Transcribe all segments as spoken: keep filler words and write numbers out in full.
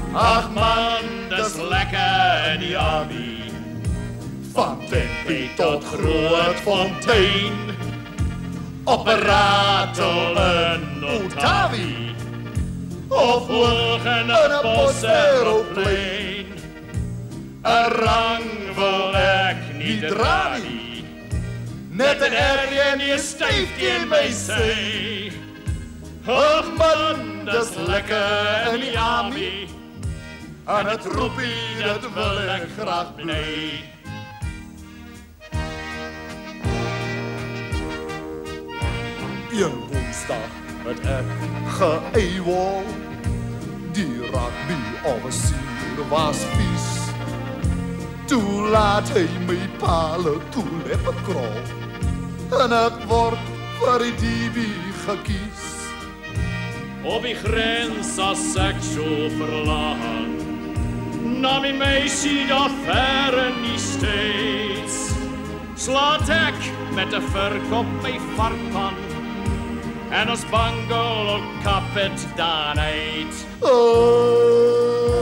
Ach man, dis lekker in die army. Van Tempe tot Grootfontein, op 'n ratel in Otawie, of hoog in 'n bosaeroplein. 'n Rang wil ek nie dra nie, net 'n R en 'n styf teen my sy. Ag man, dis lekker in die army, en het roepie, dat wil ek graag bly. Een woensdag het ek geëiwol, die rugby-officier was vies. Toe laat hy my pale toeleppe krol, en ek word vir die D B gekies. Op die grens as ek so verlang, na my meisie daar ver in die States, slaat ek met 'n vurk op my varkpan, en ons bangel kap het dan uit. Oh,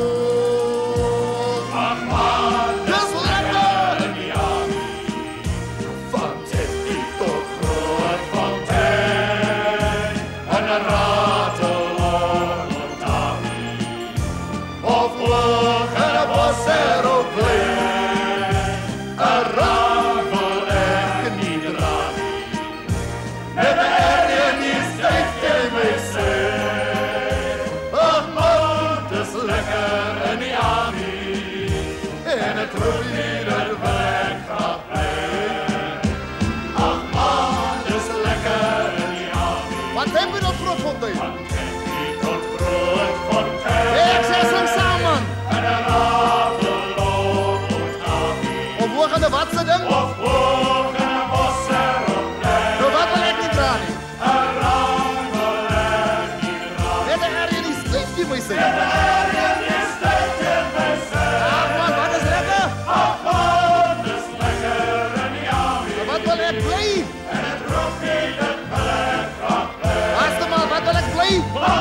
ach man, dis lekker in die army, van Tempe tot Grootfontein, en 'n ratel in Otawie, of hoog in 'n bosaeroplein. 'n Rang wil ek nie dra nie, net 'n R en 'n styf teen my sy. Ach man, dis lekker in die army, en het roepie, dat wil ek graag bly. Ach man, dis lekker in die army. Wat heb je tot Grootfontein? Van Tempe tot Grootfontein, Ek sê sing saam man. en 'n ratel in Otawie, Of hoog in 'n wat se ding? of hoog in 'n bosaeroplein. Nou wat wil ek nie dra nie. 'n Rang wil ek nie dra nie, Net 'n R en 'n styf teen my sy. net 'n R en 'n styf teen my sy. Ag man, wat is lekker? Ach man, dis lekker in die army, Nou wat wil ek bly? en het roepie, dat wil ek graag bly. Laaste maal, wat wil ek bly? Ach